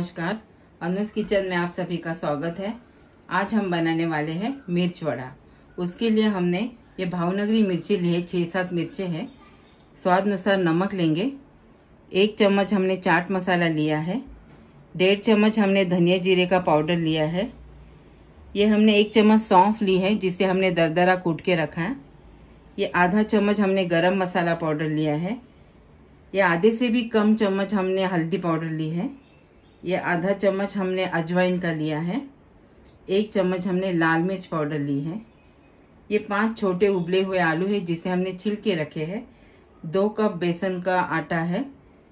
नमस्कार, अनुज किचन में आप सभी का स्वागत है। आज हम बनाने वाले हैं मिर्च वड़ा। उसके लिए हमने ये भावनगरी मिर्ची ली है, 6-7 मिर्चे हैं। स्वाद अनुसार नमक लेंगे। 1 चम्मच हमने चाट मसाला लिया है। 1.5 चम्मच हमने धनिया जीरे का पाउडर लिया है। ये हमने 1 चम्मच सौंफ ली है, जिसे हमने दरदरा कूट के रखा है। ये आधा चम्मच हमने गरम मसाला पाउडर लिया है। ये आधे से भी कम चम्मच हमने हल्दी पाउडर ली है। ये आधा चम्मच हमने अजवाइन का लिया है। 1 चम्मच हमने लाल मिर्च पाउडर ली है। ये 5 छोटे उबले हुए आलू है, जिसे हमने छिल के रखे हैं। 2 कप बेसन का आटा है।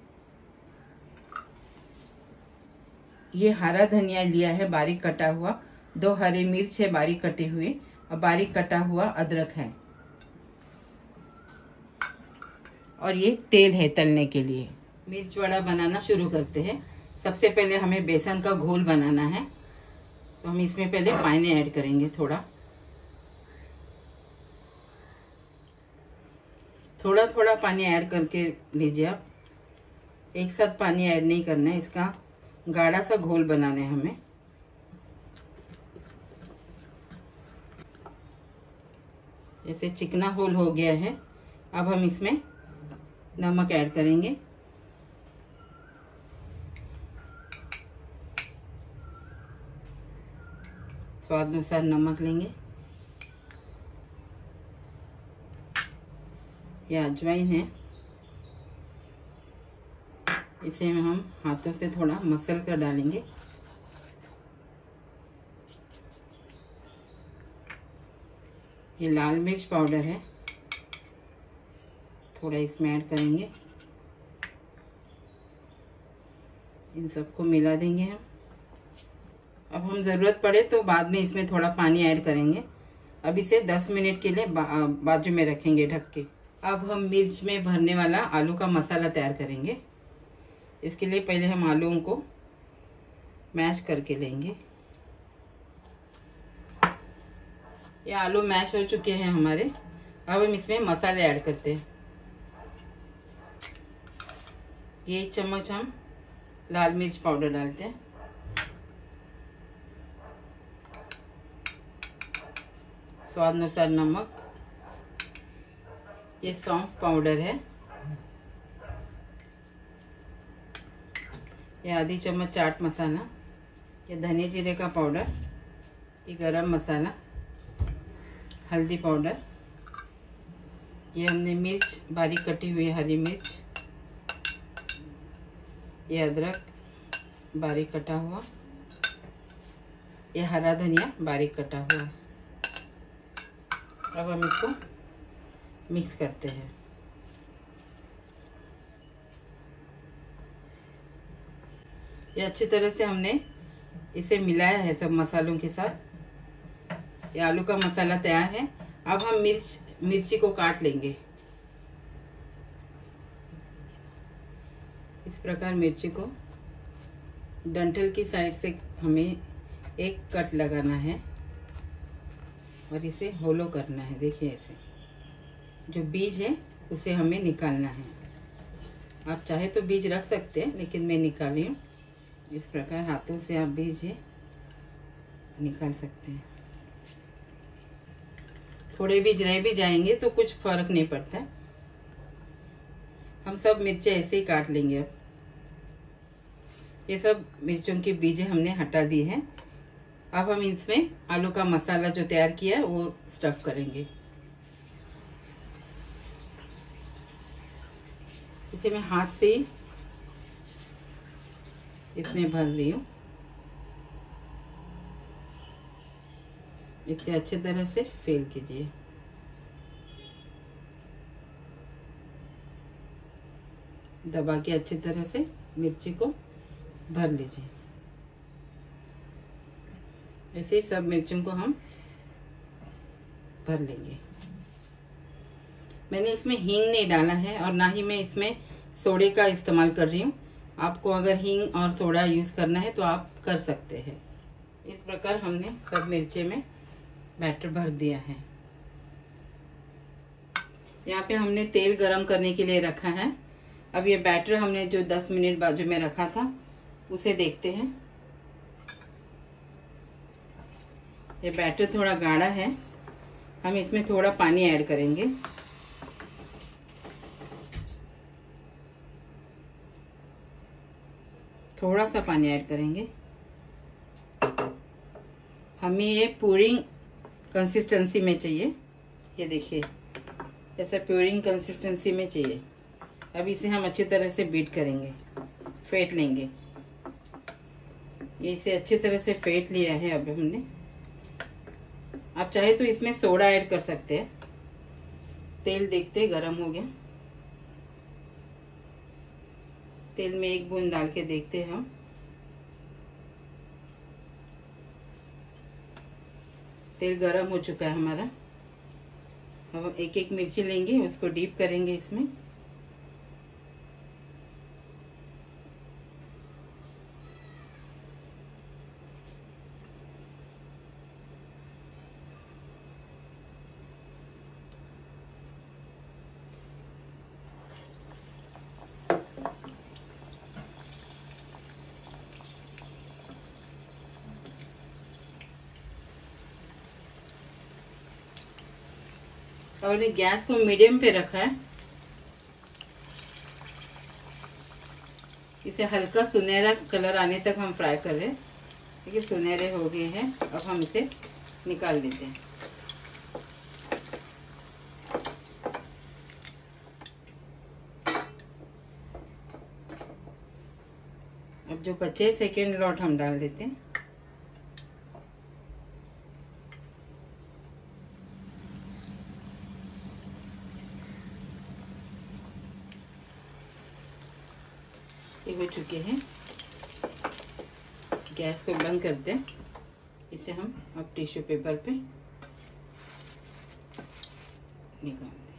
ये हरा धनिया लिया है बारीक कटा हुआ। 2 हरे मिर्च है बारीक कटे हुए, और बारीक कटा हुआ अदरक है। और ये तेल है तलने के लिए। मिर्च वड़ा बनाना शुरू करते हैं। सबसे पहले हमें बेसन का घोल बनाना है, तो हम इसमें पहले पानी ऐड करेंगे। थोड़ा थोड़ा पानी ऐड करके लीजिए आप। एक साथ पानी ऐड नहीं करना है, इसका गाढ़ा सा घोल बनाना है हमें। जैसे चिकना घोल हो गया है, अब हम इसमें नमक ऐड करेंगे। स्वाद अनुसार नमक लेंगे। यह अजवाइन है, इसे हम हाथों से थोड़ा मसल कर डालेंगे। ये लाल मिर्च पाउडर है, थोड़ा इसमें ऐड करेंगे। इन सबको मिला देंगे हम। अब हम ज़रूरत पड़े तो बाद में इसमें थोड़ा पानी ऐड करेंगे। अब इसे 10 मिनट के लिए बाजू में रखेंगे ढक के। अब हम मिर्च में भरने वाला आलू का मसाला तैयार करेंगे। इसके लिए पहले हम आलूओं को मैश करके लेंगे। ये आलू मैश हो चुके हैं हमारे। अब हम इसमें मसाले ऐड करते हैं। ये 1 चम्मच हम लाल मिर्च पाउडर डालते हैं। स्वाद अनुसार नमक। ये सौंफ पाउडर है। ये आधी चम्मच चाट मसाला। ये धनिया जीरे का पाउडर। ये गरम मसाला, हल्दी पाउडर। ये हमने मिर्च बारीक कटी हुई हरी मिर्च। ये अदरक बारीक कटा हुआ। ये हरा धनिया बारीक कटा हुआ। अब हम इसको मिक्स करते हैं। ये अच्छी तरह से हमने इसे मिलाया है सब मसालों के साथ। ये आलू का मसाला तैयार है। अब हम मिर्ची को काट लेंगे। इस प्रकार मिर्ची को डंठल की साइड से हमें एक कट लगाना है और इसे होलो करना है। देखिए, ऐसे जो बीज है उसे हमें निकालना है। आप चाहे तो बीज रख सकते हैं, लेकिन मैं निकाल रही हूँ। इस प्रकार हाथों से आप बीज है निकाल सकते हैं। थोड़े बीज रह भी जाएंगे तो कुछ फर्क नहीं पड़ता। हम सब मिर्चें ऐसे ही काट लेंगे। अब ये सब मिर्चों के बीज हमने हटा दिए हैं। अब हम इसमें आलू का मसाला जो तैयार किया है वो स्टफ करेंगे। इसे मैं हाथ से ही इसमें भर रही हूँ। इसे अच्छी तरह से फिल कीजिए। दबा के अच्छी तरह से मिर्ची को भर लीजिए। ऐसे ही सब मिर्चों को हम भर लेंगे। मैंने इसमें हींग नहीं डाला है, और ना ही मैं इसमें सोडे का इस्तेमाल कर रही हूँ। आपको अगर हींग और सोडा यूज़ करना है तो आप कर सकते हैं। इस प्रकार हमने सब मिर्चे में बैटर भर दिया है। यहाँ पे हमने तेल गरम करने के लिए रखा है। अब ये बैटर हमने जो 10 मिनट बाजू में रखा था, उसे देखते हैं। ये बैटर थोड़ा गाढ़ा है, हम इसमें थोड़ा पानी ऐड करेंगे। थोड़ा सा पानी ऐड करेंगे। हमें ये पूरिंग कंसिस्टेंसी में चाहिए। ये देखिए ऐसा पूरिंग कंसिस्टेंसी में चाहिए। अब इसे हम अच्छी तरह से बीट करेंगे, फेंट लेंगे। ये इसे अच्छी तरह से फेंट लिया है अब हमने। आप चाहे तो इसमें सोडा ऐड कर सकते हैं। तेल देखते गरम हो गया, तेल में एक बूंद डाल के देखते हैं हम। तेल गरम हो चुका है हमारा। अब हम एक एक मिर्ची लेंगे, उसको डीप करेंगे इसमें। और ये गैस को मीडियम पे रखा है। इसे हल्का सुनहरा कलर आने तक हम फ्राई कर रहे हैं। देखिए सुनहरे हो गए हैं। अब हम इसे निकाल देते हैं। अब जो बचे सेकेंड लॉट हम डाल देते हैं। ये हो चुके हैं। गैस को बंद करते हैं। इसे हम अब टिश्यू पेपर पे निकाल दें।